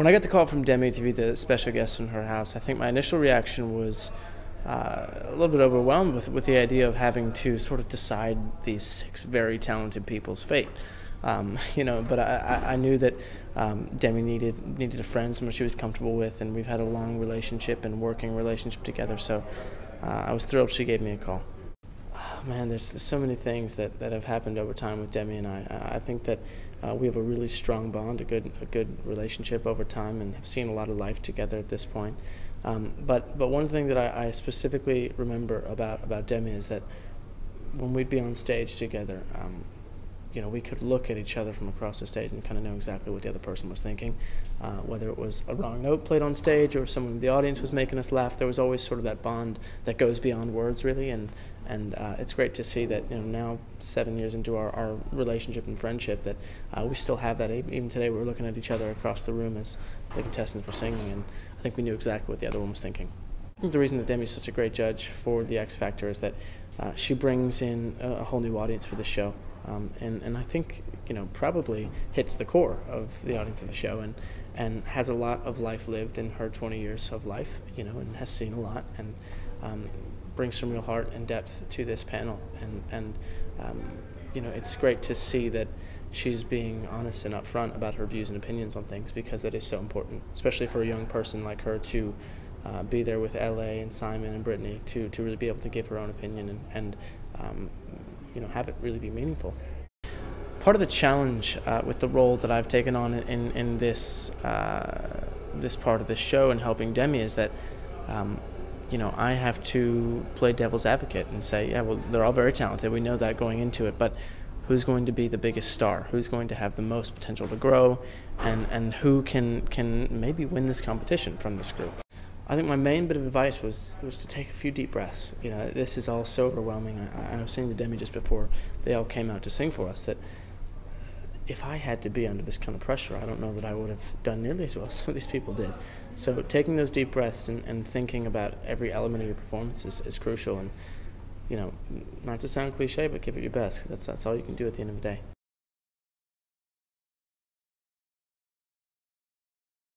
When I got the call from Demi to be the special guest in her house, I think my initial reaction was a little bit overwhelmed with the idea of having to sort of decide these six very talented people's fate. But I knew that Demi needed a friend, someone she was comfortable with, and we've had a long relationship and working relationship together. So I was thrilled she gave me a call. Oh, man, there's so many things that have happened over time with Demi and I. I think that we have a really strong bond, a good relationship over time, and have seen a lot of life together at this point. But one thing that I specifically remember about Demi is that when we'd be on stage together, we could look at each other from across the stage and kind of know exactly what the other person was thinking. Whether it was a wrong note played on stage or someone in the audience was making us laugh, there was always sort of that bond that goes beyond words, really. And it's great to see that now, 7 years into our relationship and friendship, that we still have that. Even today, we were looking at each other across the room as the contestants were singing, and I think we knew exactly what the other one was thinking. I think the reason that Demi's such a great judge for the X Factor is that she brings in a whole new audience for the show. And I think, probably hits the core of the audience of the show and has a lot of life lived in her 20 years of life, and has seen a lot, and brings some real heart and depth to this panel. And it's great to see that she's being honest and upfront about her views and opinions on things, because that is so important, especially for a young person like her to be there with LA and Simon and Brittany to really be able to give her own opinion and have it really be meaningful. Part of the challenge with the role that I've taken on in this part of the show and helping Demi is that I have to play devil's advocate and say, yeah, well, they're all very talented. We know that going into it, but who's going to be the biggest star? Who's going to have the most potential to grow, and who can maybe win this competition from this group? I think my main bit of advice was to take a few deep breaths. This is all so overwhelming. I was saying to Demi just before they all came out to sing for us that if I had to be under this kind of pressure, I don't know that I would have done nearly as well as some of these people did. So taking those deep breaths and thinking about every element of your performance is crucial. And not to sound cliche, but give it your best. That's all you can do at the end of the day.